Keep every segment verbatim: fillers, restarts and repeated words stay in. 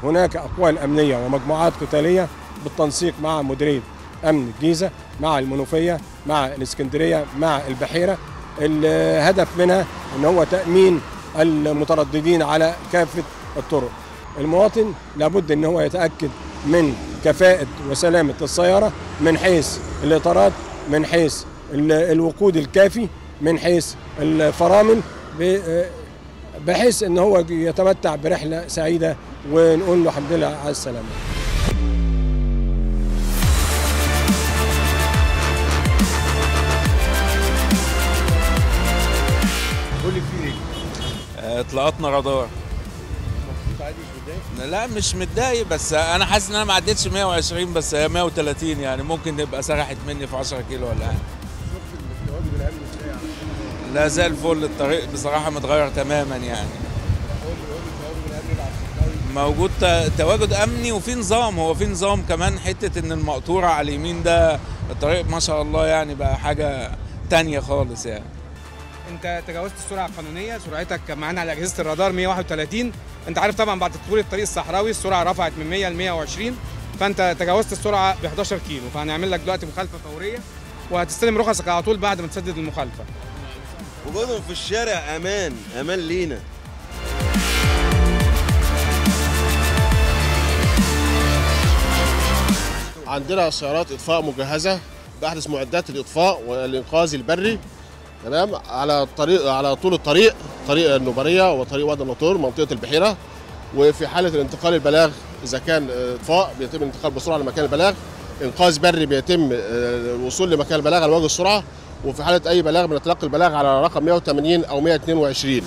هناك أقوال أمنية ومجموعات قتالية بالتنسيق مع مديرية أمن الجيزة، مع المنوفية، مع الإسكندرية، مع البحيرة. الهدف منها أن هو تأمين المترددين على كافة الطرق. المواطن لابد أن هو يتأكد من كفاءة وسلامة السيارة من حيث الإطارات، من حيث الوقود الكافي، من حيث الفرامل، بحيث ان هو يتمتع برحله سعيده، ونقول له الحمد لله على السلامه. قول لي في ايه؟ اطلاقاتنا رادار. عادي مش متضايق؟ لا مش متضايق، بس انا حاسس ان انا ما عدتش مية وعشرين، بس هي مية وتلاتين، يعني ممكن تبقى سرحت مني في عشرة كيلو ولا حاجه. شفت التواجد الامني ازاي يعني؟ لا زي الفل، الطريق بصراحه متغير تماما يعني. موجود تواجد امني وفي نظام، هو في نظام كمان، حته ان المقطوره على اليمين ده الطريق ما شاء الله يعني بقى حاجه تانية خالص يعني. انت تجاوزت السرعه القانونيه، سرعتك معانا على اجهزه الرادار مية وواحد وتلاتين. انت عارف طبعا بعد طول الطريق الصحراوي السرعه رفعت من مية ل مية وعشرين، فانت تجاوزت السرعه ب حداشر كيلو، فهنعمل لك دلوقتي مخالفه فوريه وهتستلم رخصك على طول بعد ما تسدد المخالفه. وجودهم في الشارع امان، امان لينا. عندنا سيارات اطفاء مجهزه باحدث معدات الاطفاء والانقاذ البري، تمام، على الطريق، على طول الطريق، طريق النوبريه وطريق وادي النطور منطقه البحيره. وفي حاله الانتقال البلاغ اذا كان اطفاء بيتم الانتقال بسرعه لمكان البلاغ، انقاذ بري بيتم الوصول لمكان البلاغ على وجه السرعه، وفي حاله اي بلاغ بنتلقى البلاغ على رقم مية وتمانين او مية واتنين وعشرين.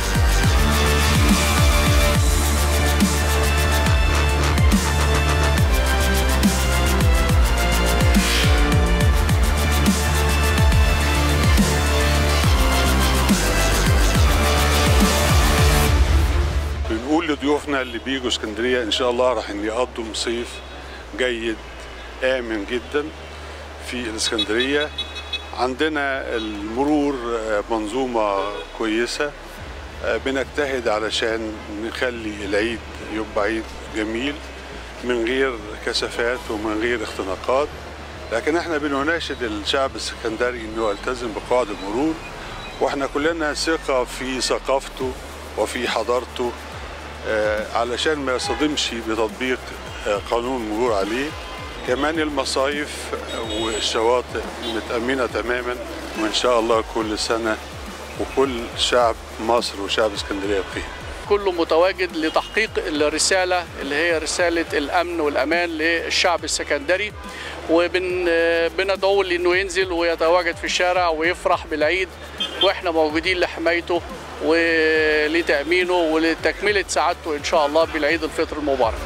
بنقول لضيوفنا اللي بيجوا اسكندريه ان شاء الله راح يقضوا صيف جيد آمن جدا في الاسكندريه. عندنا المرور منظومه كويسه، بنجتهد علشان نخلي العيد يبقى عيد جميل من غير كثافات ومن غير اختناقات، لكن احنا بنناشد الشعب الاسكندري انه يلتزم بقواعد المرور، واحنا كلنا ثقه في ثقافته وفي حضارته علشان ما يصطدمش بتطبيق قانون المرور عليه. كمان المصايف والشواطئ متأمنة تماما، وإن شاء الله كل سنة وكل شعب مصر وشعب اسكندرية بخير. كله متواجد لتحقيق الرسالة اللي هي رسالة الأمن والأمان للشعب السكندري، وبندعوه لأنه ينزل ويتواجد في الشارع ويفرح بالعيد، وإحنا موجودين لحمايته ولتأمينه ولتكملة سعادته إن شاء الله بالعيد الفطر المبارك.